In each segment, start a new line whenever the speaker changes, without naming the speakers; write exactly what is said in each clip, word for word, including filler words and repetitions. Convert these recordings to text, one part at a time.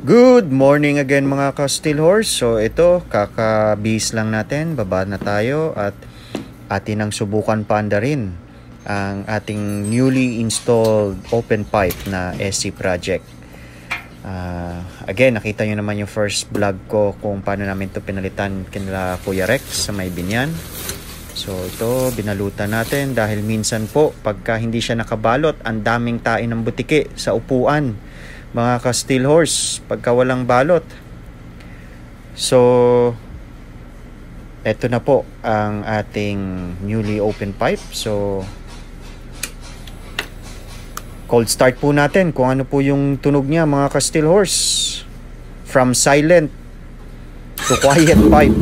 Good morning again mga ka-Steel Horse. So ito, kakabihis lang natin, baba na tayo at atin ang subukan paanda rin ang ating newly installed open pipe na S C project. Uh, again, nakita nyo naman yung first vlog ko kung paano namin ito pinalitan kina Kuya Rex sa may Binyan. So ito, binalutan natin dahil minsan po pagka hindi siya nakabalot, ang daming tain ng butike sa upuan mga ka-Steel Horse pagka walang balot. So eto na po ang ating newly open pipe. So cold start po natin kung ano po yung tunog niya mga ka-Steel Horse, from silent to quiet pipe.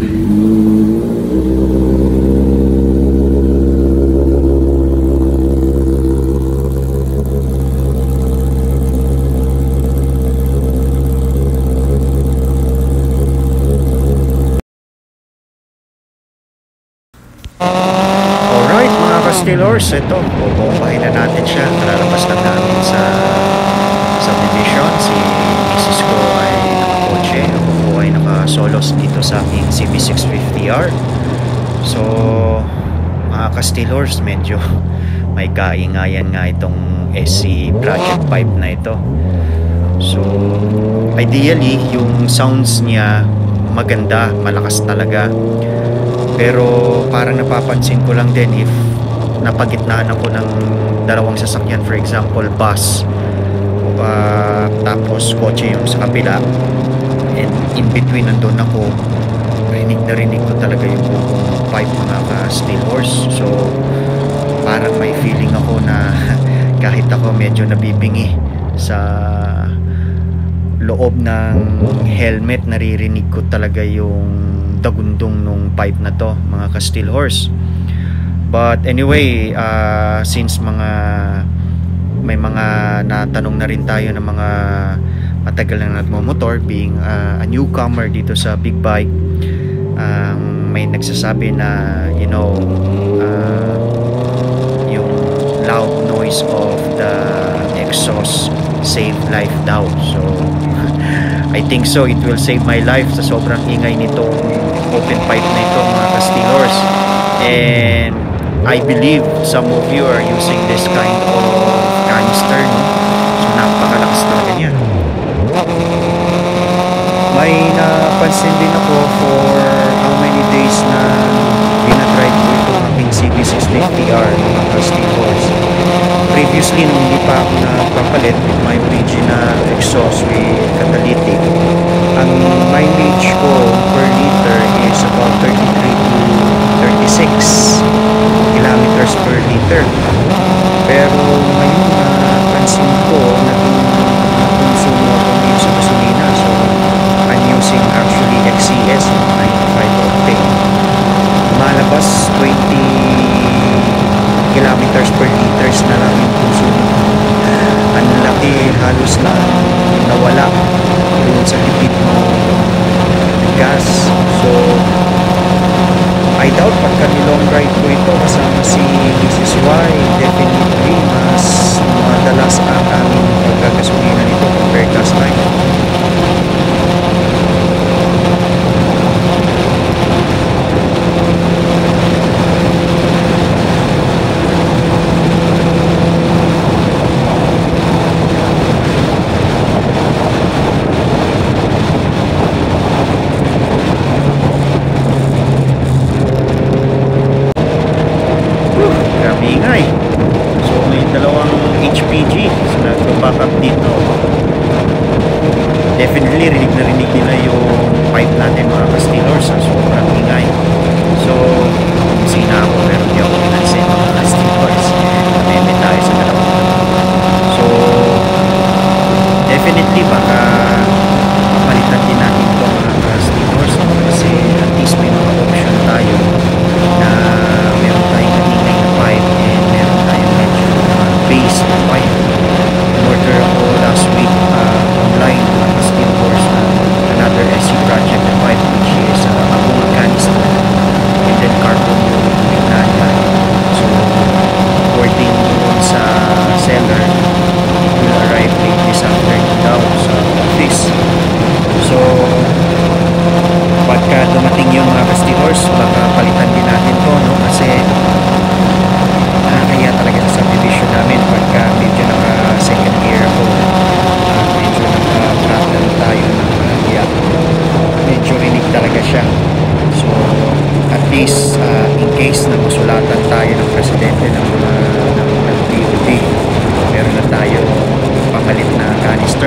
Steel Horse, ito, bubombahin na natin siya. Lalabas lang namin sa subdivision. Si misis ko ay nakakotse, ako po ay nakasolos dito sa aking C B six fifty R. So mga ka-Steel Horse, medyo may kaingayan nga itong S C project pipe na ito. So ideally yung sounds niya maganda, malakas talaga, pero parang napapansin ko lang din if napagitnaan ako ng dalawang sasakyan, for example bus, uh, tapos kotse yung sa kabila, and in between nandun ako, rinig na rinig ko talaga yung buong pipe mga ka-Steel Horse. So parang may feeling ako na kahit ako medyo nabibingi sa loob ng helmet, naririnig ko talaga yung dagundong nung pipe na to mga ka-Steel Horse. But anyway, uh, since mga may mga natanong na rin tayo ng mga matagal na nagmomotor, being uh, a newcomer dito sa big bike, um, may nagsasabi na you know uh, yung loud noise of the exhaust save life daw. So I think so, it will save my life sa sobrang ingay nitong open pipe na ito mga ka-Steel Horse. And I believe some of you are using this kind of canister, no? So napakalakas talaga niya. May napansin din ako for how many days na dinadrive ko itong aking C B six fifty R mga ka-Steel Horse. Previously, nung hindi pa ako nagpapalit with my original exhaust with catalytic, ang mileage ko per liter is about thirty-three to thirty-six kilometers per liter. Pero ngayon napansin ko naging consumo ako ngayon sa gasolina. So I'm using actually X C S ninety-five octane. Malabas twenty kilometers per liters na lang yung consumo. Ang laki, halos na nawala doon sa tipid mo gas. So I doubt pagka ni-long ride ko ito kasama si missus Y, definitely mas madalas ang aming pagkakasulina nito compared last time. Definitely rinig na rinig nila yung pipe natin mga ka-Steel Horse, so sobrang ingay. So sina ako pero di ako pinansin mga ka-Steel Horse, matindi tayo sa dalawa. So definitely baka papalitan din natin ito mga ka-Steel Horse, kasi at least may mga option tayo na meron tayong kaningay na pipe and meron tayong medyo uh, base na pipe. Order ako last week uh, online mga Steel Horse uh, another S C project na pipe, which is uh, a gold canister and then carbon yung pinanya. So according sa seller, it will arrive late this afternoon daw sa office.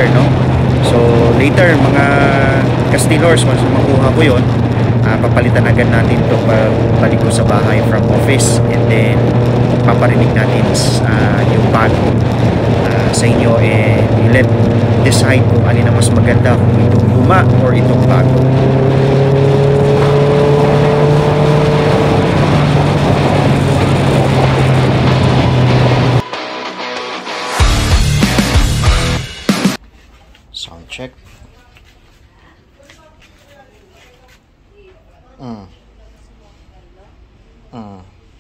canister, no? So later mga ka-Steelers, once makuha ko yun, uh, papalitan agad natin ito balik ko sa bahay from office, and then paparinig natin uh, yung bago uh, sa inyo, and you let decide kung alin ang mas maganda, kung itong luma or itong bago. Sound check. Mm. Mm.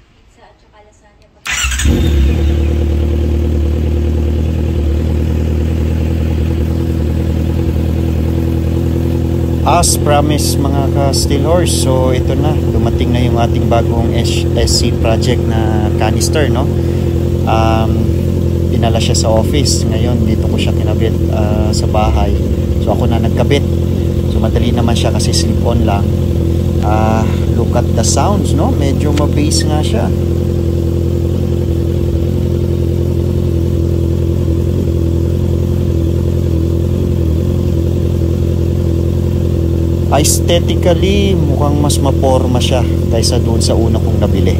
As promised mga ka-Steelhorse, so ito na, dumating na yung ating bagong S C project na canister, no? Um, dinala siya sa office. Ngayon dito ko siya kinabit uh, sa bahay. So ako na nagkabit. So madali naman siya kasi slip-on lang. Uh, look at the sounds, no? Medyo ma-bass nga siya. Aesthetically, mukhang mas maporma siya kaysa doon sa una kong nabili.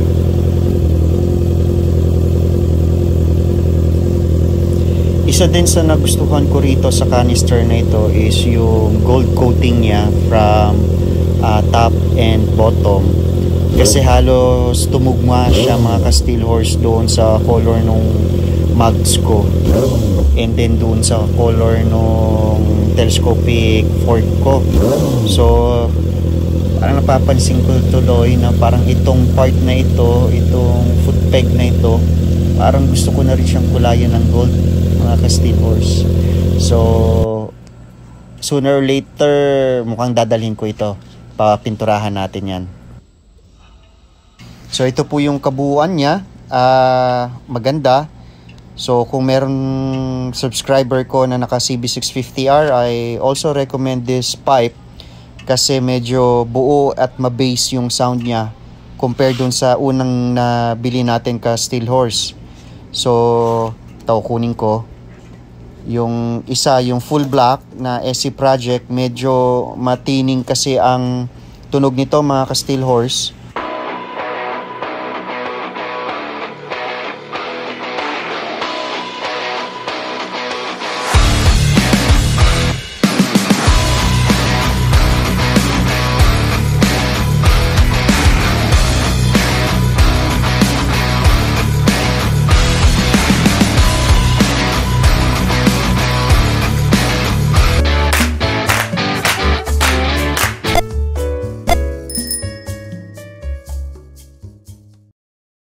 Isa din sa nagustuhan ko rito sa canister na ito is yung gold coating niya from uh, top and bottom. Kasi halos tumugma siya mga ka-Steelhorse doon sa color nung mugs ko. And then doon sa color nung telescopic fork ko. So parang napapansin ko tuloy na parang itong part na ito, itong foot peg na ito, parang gusto ko na rin siyang kulayan ng gold mga ka-Steelhorse. So sooner or later mukhang dadalhin ko ito, papinturahan natin yan. So ito po yung kabuuan niya. uh, maganda. So kung meron subscriber ko na naka C B six fifty R, I also recommend this pipe kasi medyo buo at ma-bass yung sound niya compared dun sa unang nabili natin ka Steelhorse. So ito kunin ko yung isa, yung full black na S C project. Medyo matining kasi ang tunog nito mga ka Steelhorse.